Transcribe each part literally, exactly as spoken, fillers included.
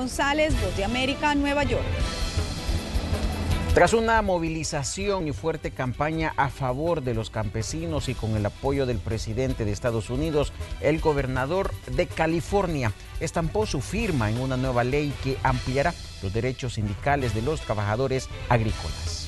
González, Voz de América, Nueva York. Tras una movilización y fuerte campaña a favor de los campesinos y con el apoyo del presidente de Estados Unidos, el gobernador de California estampó su firma en una nueva ley que ampliará los derechos sindicales de los trabajadores agrícolas.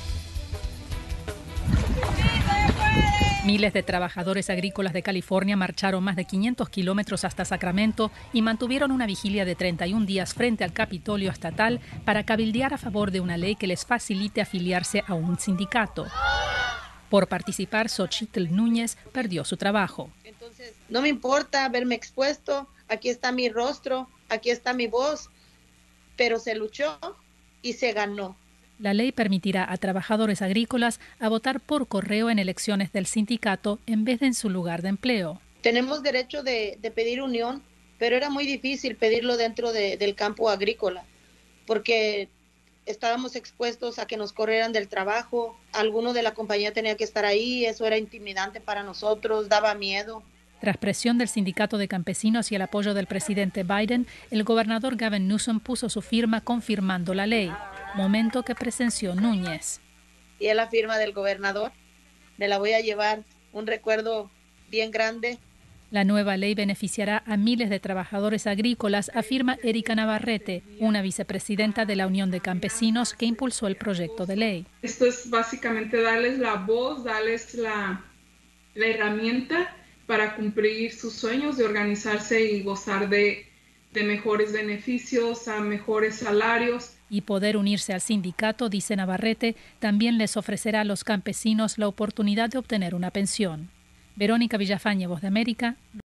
Miles de trabajadores agrícolas de California marcharon más de quinientos kilómetros hasta Sacramento y mantuvieron una vigilia de treinta y un días frente al Capitolio estatal para cabildear a favor de una ley que les facilite afiliarse a un sindicato. Por participar, Xochitl Núñez perdió su trabajo. Entonces, no me importa verme expuesto, aquí está mi rostro, aquí está mi voz, pero se luchó y se ganó. La ley permitirá a trabajadores agrícolas a votar por correo en elecciones del sindicato en vez de en su lugar de empleo. Tenemos derecho de, de pedir unión, pero era muy difícil pedirlo dentro de, del campo agrícola, porque estábamos expuestos a que nos corrieran del trabajo, alguno de la compañía tenía que estar ahí, eso era intimidante para nosotros, daba miedo. Tras presión del sindicato de campesinos y el apoyo del presidente Biden, el gobernador Gavin Newsom puso su firma confirmando la ley, momento que presenció Núñez. Y es la firma del gobernador, me la voy a llevar, un recuerdo bien grande. La nueva ley beneficiará a miles de trabajadores agrícolas, afirma Erika Navarrete, una vicepresidenta de la Unión de Campesinos que impulsó el proyecto de ley. Esto es básicamente darles la voz, darles la, la herramienta para cumplir sus sueños de organizarse y gozar de, de mejores beneficios, a mejores salarios. Y poder unirse al sindicato, dice Navarrete, también les ofrecerá a los campesinos la oportunidad de obtener una pensión. Verónica Villafañe, Voz de América.